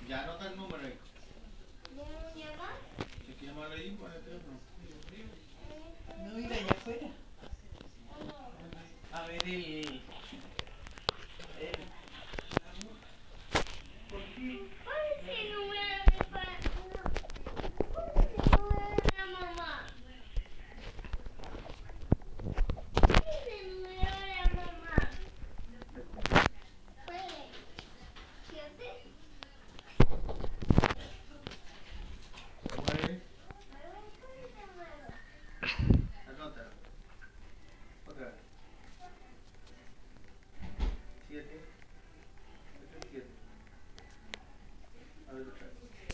Ya anota el número ahí. ¿Debo llamar? Si quieres llamar ahí, pon el teléfono. No, ir allá afuera. A ver el... ¿Por qué? ¿Cuál es el número de mi papá? ¿Cuál es el número de la mamá? ¿Cuál es el número de la mamá? ¿Cuál es? ¿7? ¿Cómo es? ¿Cuál es el número? Anótalo. Otra vez. 7. Este es 7. A ver otra vez.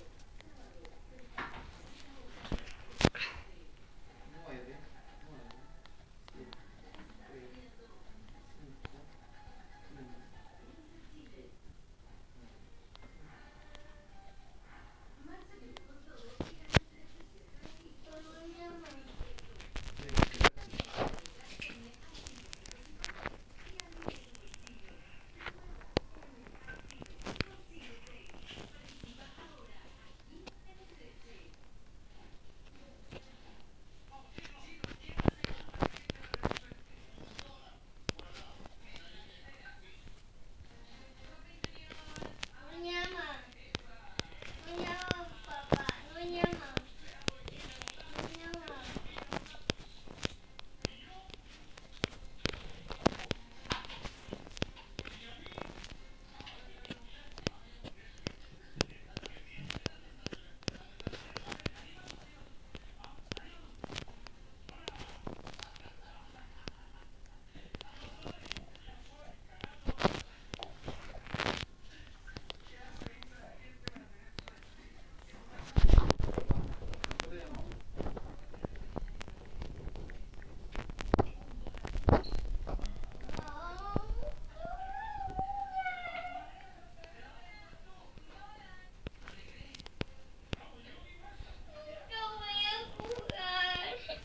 9, 9, 7, 3, 5, 5, ¿Cómo llaman? 6. No llama. No llama, papá. No llama. No llama. No voy a jugar.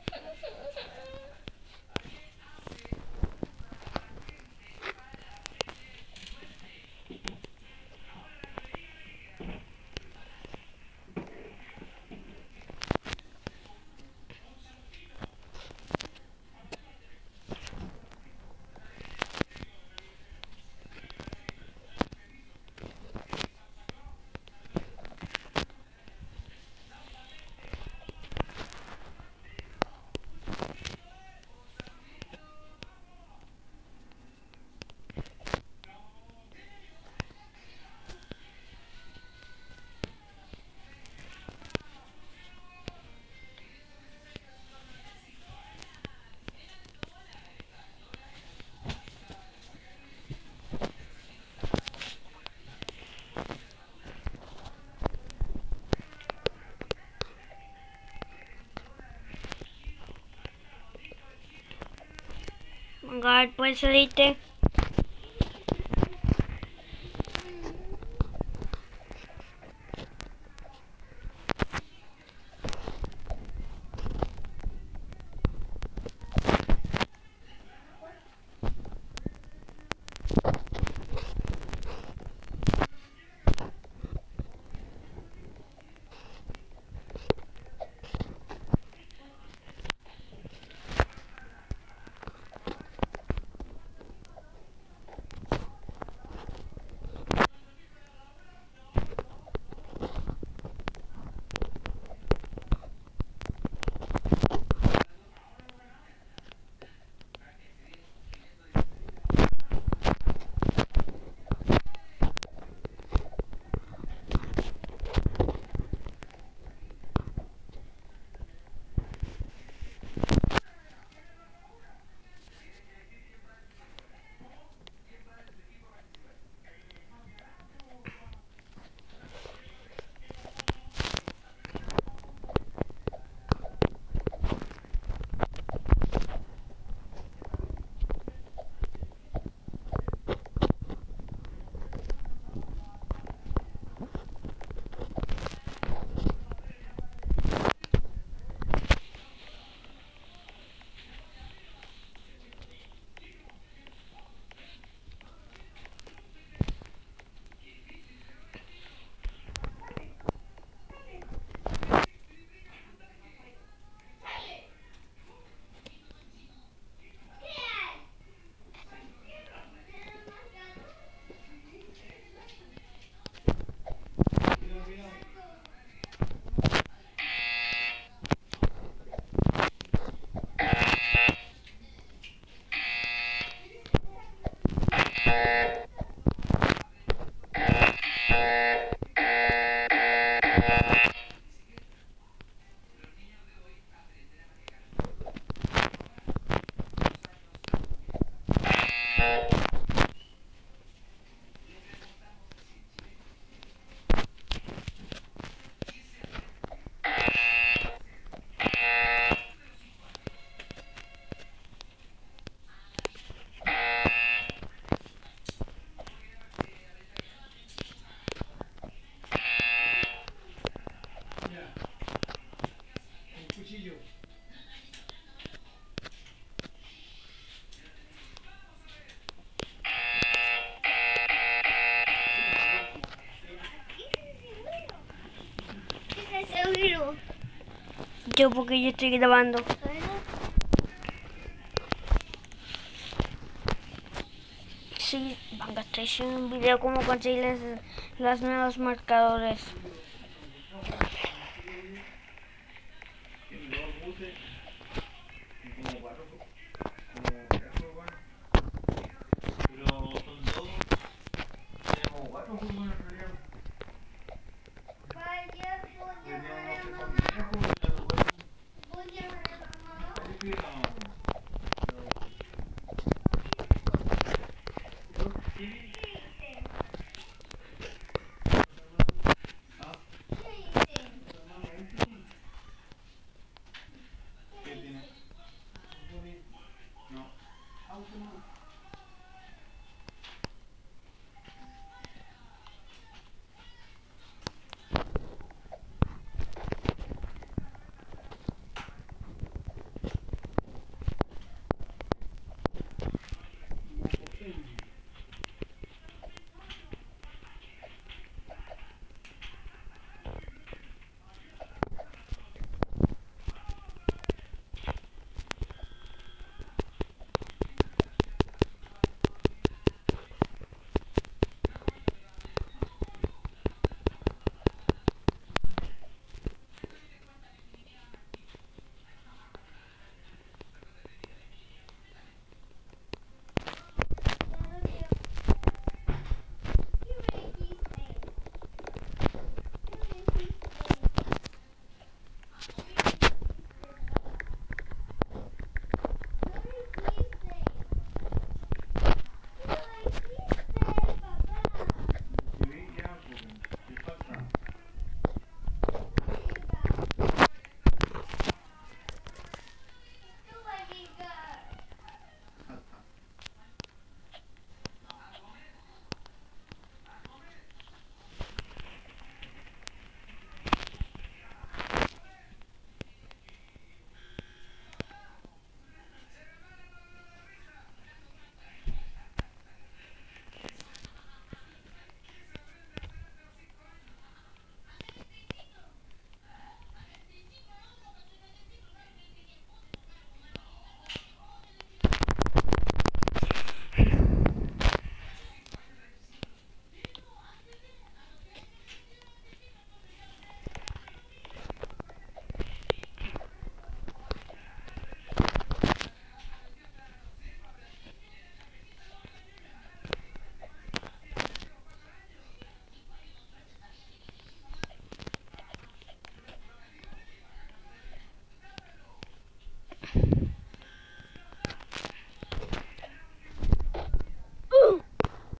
Venga, pues saliste. Yo porque yo estoy grabando. Sí, venga, estoy haciendo un video cómo conseguir los nuevos marcadores. Tiene dos buses y como cuatro, como tres furgones. Pero son dos. Tiene como cuatro furgones en realidad. ¿Qué tiene? No. Auto no.